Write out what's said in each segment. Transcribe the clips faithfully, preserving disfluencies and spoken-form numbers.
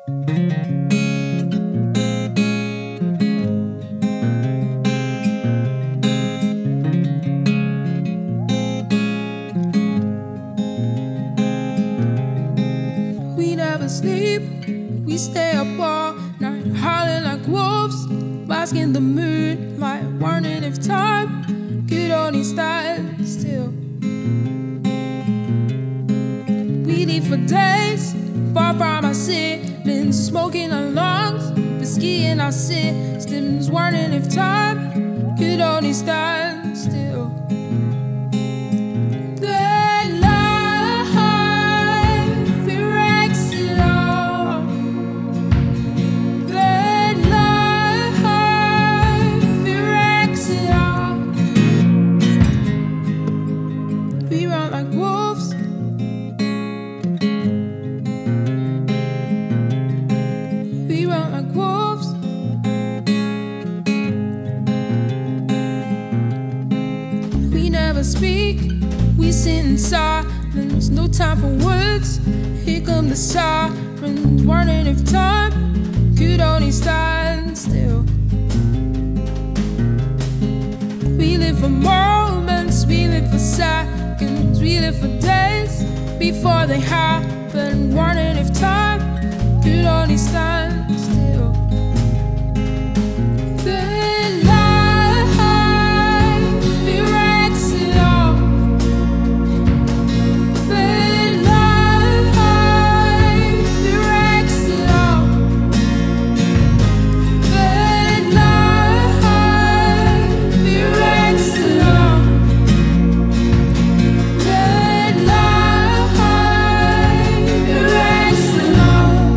We never sleep, we stay up all night, howling like wolves, basking in the moonlight, wondering if time could only stand still. We live for days, far from our ceilings, smoking our lungs, whiskey in our systems, wondering if time could only stand still. We run like wolves. We run like wolves. We never speak, we sit in silence, no time for words. Here come the sirens, wondering if time could only stand still. We live for moments, we live for seconds, we live for days before they happen, wondering if time could only stand still. Then life erects it all. Then life erects it all. Then life erects it all. Then life erects it all.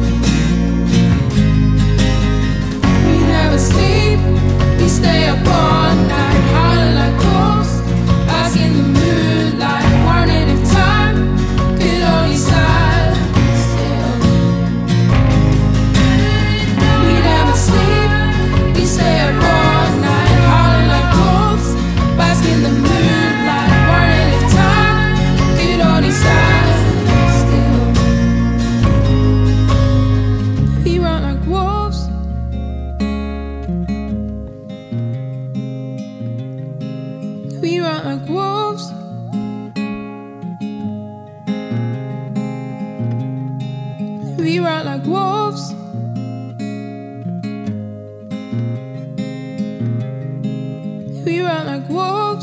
We never sleep, we stay up all night, howling like wolves, basking in the moonlight, wondering if time could only stand still. We never sleep, we stay up all night, howling like wolves, basking in the moonlight, wondering if time could only stand still. We run like wolves. We run like wolves. We run like wolves. We run like wolves.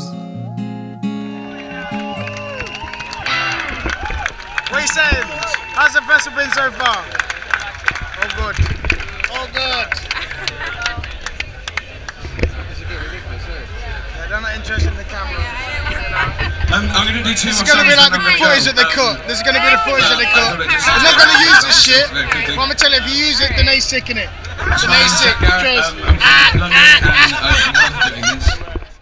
What are you saying? How's the festival been so far? All good. All good. Yeah, they're not interested in the camera. Um, I'm going to do two This is more going to be songs like the and then footage we're that they gonna cut. This is going to be the footage that they cut. I thought it just- I'm not going to use this shit. Very quickly. But I'm going to tell you, if you use it, then they sick in it. So Then they I'm sick. Jack Garrett, Trust. um, I'm from London and uh, I love doing this.